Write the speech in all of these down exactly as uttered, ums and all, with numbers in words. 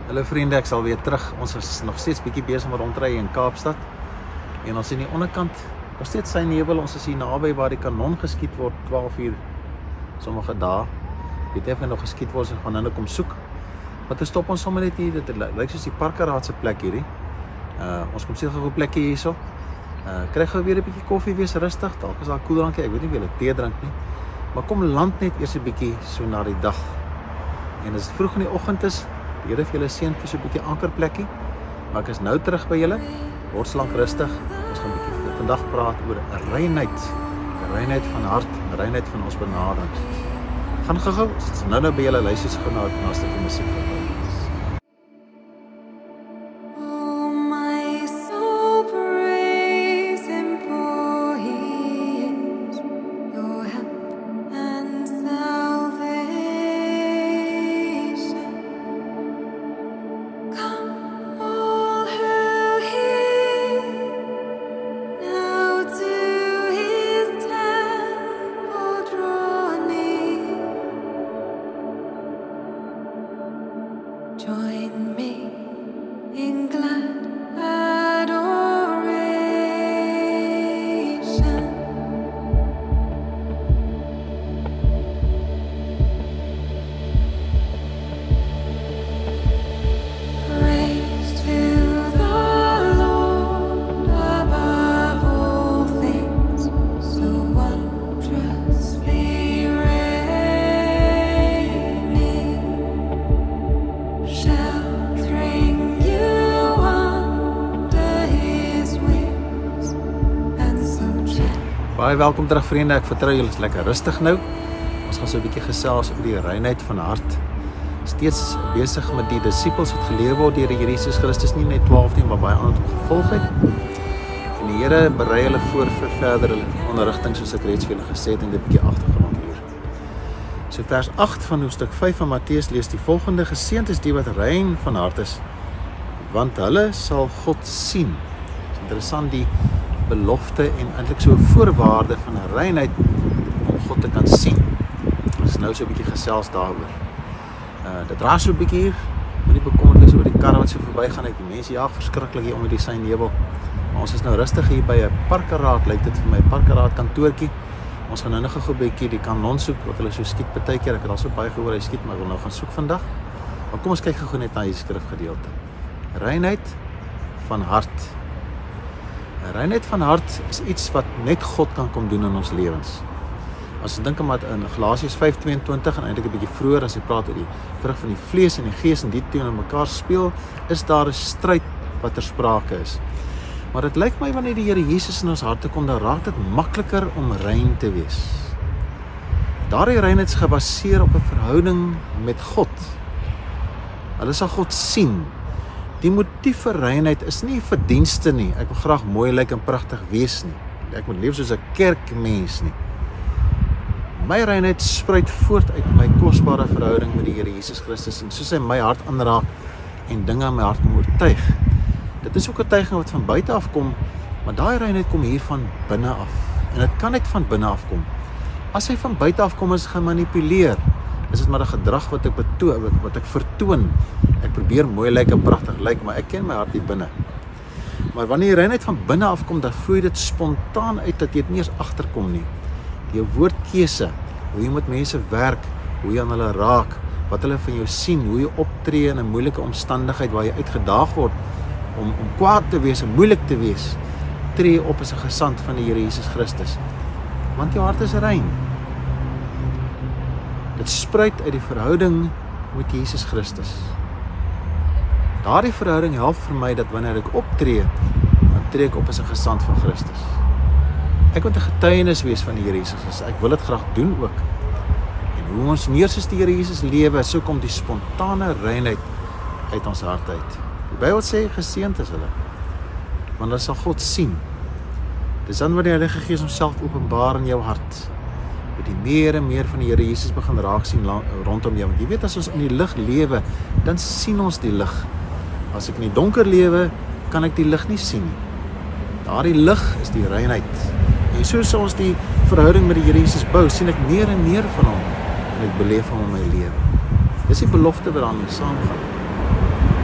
Hallo vriende, ek sal weer terug. Ons is nog steeds bietjie besig met rondry in Kaapstad. En ons in die onderkant, nog steeds sy nevel, ons is hier naby waar die kanon geskiet word, twaalf uur, sommige dae. Weet jy of hy nog geskiet word, ons gaan nou kom soek. Maar toe stop ons sommer net hier, dit lyk soos die parkeraadse plek hierdie. Uh, ons kom sê gou 'n plekkie hierso. Uh, kry gou weer 'n bietjie koffie, wees rustig, dalk is daar koeldrankie, ek weet nie of jy tee drink nie. Maar kom land net eers 'n bietjie so na die dag. En as dit vroeg in die oggend is, die Here vir julle seën vir so 'n bietjie ankerplekkie. Maar ek is nou terug by julle. Word slank rustig. Ons gaan 'n bietjie vandag praat oor 'n reinheid. 'n Reinheid van hart, 'n reinheid van ons benaderings. Gaan gou-gou, as nou nou by julle luister se gaan na 'n stukkie musiek. Join me in glad adoration. Praise to the Lord above all things, so wondrously reigning. Sheltering you under his wings, and so gentle. Baie welkom terug vriende, ek vertrou julle is lekker rustig nou. Ons gaan so 'n bietjie gesels oor die reinheid van hart. Steeds besig met die disippels wat geleer word deur die Here Jesus Christus, nie net twaalf nie, maar baie ander wat gevolg het. En die Here berei hulle voor vir verdere onderrigting, soos ek reeds vir julle gesê het in 'n bietjie agtergrond hier. So vers agt van hoofstuk vyf van Matteus lees die volgende: Geseënd is die wat rein van hart is, want hulle sal God sien. Dit is interessant, die belofte en eintlik so 'n voorwaarde van 'n reinheid om God te kan sien. Ons is nou so 'n bietjie gesels daaroor. Uh, dit raas so 'n bietjie hier, met die bekommernis oor die karre wat so verbygaan, die mense jaag verskriklik hier onder die synevel. Maar ons is nou rustig hier by 'n parkeraad, lyk dit vir my, 'n parkeraad kantoortjie. Ons gaan nou nog 'n bietjie die kanon soek, wat hulle so skiet partykeer. Ek het al so baie gehoor hy skiet, maar ek wil nou gaan soek vandag. Maar kom ons kyk gou net na hierdie skrifgedeelte. Reinheid van hart. 'n Reinheid van hart is iets wat net God kan kom doen in ons lewens. As ons dink aan in Galasiërs vyf tweeëntwintig en eintlik 'n bietjie vroeër as hy praat oor die vrug van die vlees en die gees en die teenoor mekaar speel, is daar 'n stryd wat ter sprake is. Maar dit lyk my wanneer die Here Jesus in ons harte kom, dan raak dit makliker om rein te wees. Daardie reinheid is gebaseer op 'n verhouding met God. Hulle sal God sien. Die motief vir reinheid is nie verdienste nie. Ek wil graag mooi lyk en pragtig wees nie. Ek moet leef soos 'n kerkmens nie. My reinheid spruit voort uit my kosbare verhouding met die Here Jesus Christus en soos hy my hart aanraak en dinge in my hart kom oortuig. Dit is ook 'n tuiging wat van buite af kom, maar daai reinheid kom hier van binne af. En dit kan net van binne af kom. As hy van buite af kom is gemanipuleer, is dit maar 'n gedrag wat ek betoon, wat ek vertoon. Ek probeer mooi lyk en pragtig lyk, maar ek ken my hart hier binne. Maar wanneer die reinheid van binne af kom, dan vloei dit spontaan uit dat jy dit nie eens agterkom nie. Jou woordkeuse, hoe jy met mense werk, hoe jy aan hulle raak, wat hulle van jou sien, hoe jy optree in 'n moeilike omstandigheid waar jy uitgedaag word om om kwaad te wees en moeilik te wees, tree op as 'n gesant van die Here Jesus Christus. Want jou hart is rein. Dit spruit uit die verhouding met Jesus Christus. Daardie verhouding help vir my dat wanneer ek optree, dan tree ek op as 'n gesant van Christus. Ek moet 'n getuienis wees van die Here Jesus Christus. Ek wil dit graag doen ook. En hoe ons meer soos die Here Jesus lewe, so kom die spontane reinheid uit ons hart uit. Die Bybel sê geseënd is hulle, want hulle sal God sien. Dis dan wanneer die Heilige Gees homself openbaar in jou hart, dat jy meer en meer van die Here Jesus begin raak sien rondom jou. Want jy weet, as ons in die lig lewe, dan sien ons die lig. As ek in die donker lewe, kan ek die lig nie sien nie. Daardie lig is die reinheid. En so sal ons die verhouding met die Here Jesus bou, sien ek meer en meer van hom en ek beleef hom in my lewe. Dis die belofte wat daarmee saamgaan.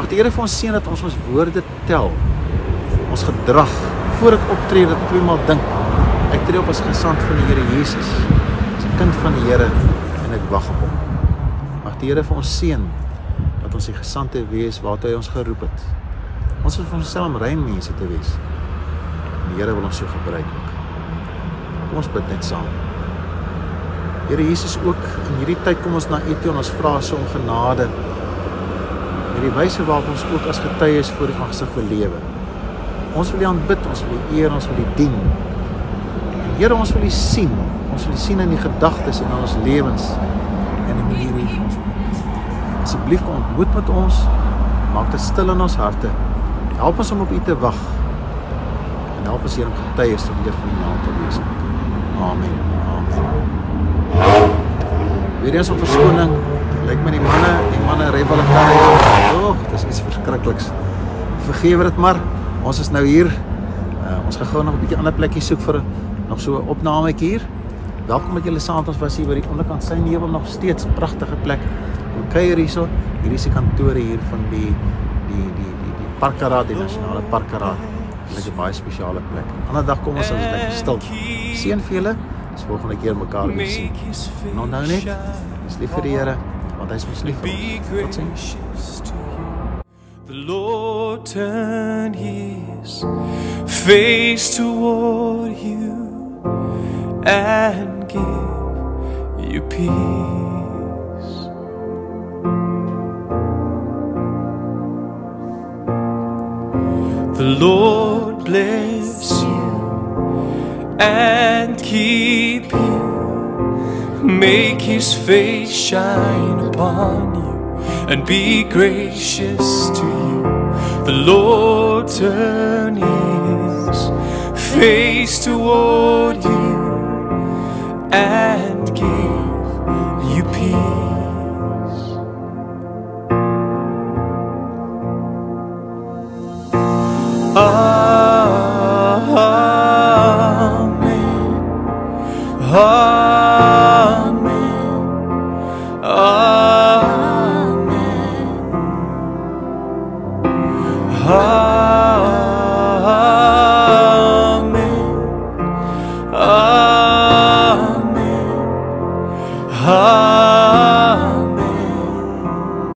Mag die Here vir ons seën dat ons ons woorde tel, ons gedrag, voor ek optree, dat ek tweemaal dink, ek tree op as gesant van die Here Jesus, as 'n kind van die Here, en ek wag op hom. Mag die Here vir ons seën, dat ons die gesante wees, waartoe hy ons geroep het. Ons is vir onsself om rein mense te wees, en die Here wil ons so gebruik ook. Kom ons bid net saam. Here Jesus, ook in hierdie tyd kom ons na U toe en ons vra so om genade, met die wyse waarop ons ook as getuies voor U aangesig wil lewe. Ons wil U aanbid, ons wil U eer, ons wil U dien. En Here, ons wil U sien, ons wil U sien in die gedagtes en in ons lewens, en in die manier vir ons. Asseblief kom ontmoet met ons, maak dit stil in ons harte, help ons om op U te wag, en help ons hier om getuies tot eer van U naam te wees. Amen. Amen. Weer eens om verskoning, lyk my die manne, die manne ry wel 'n karre. Oh, dit is iets verskrikliks. Vergewe dit maar. Ons is nou hier. Uh, ons gaan gou nog 'n bietjie ander plekkie soek vir nog so 'n opnametjie hier. Welkom dat julle saam met ons was hier by die onderkant sy nevel, nog steeds pragtige plek. Kom kuier hierso. Hier is die kantore hier van die die die die die parkeraad, die nasionale parkeraad. Dit is 'n baie spesiale plek. Ander dag kom ons as lekker stil. Seën vir julle. Dis volgende keer mekaar weer sien. En onthou net, dis lief vir die Here, want hy is mos lief vir ons. Totsiens. The Lord turn His face toward you and give you peace. The Lord bless you and keep you, make His face shine upon you and be gracious to you. The Lord turn His face toward you and give you peace. Amen. Amen. Amen. Amen.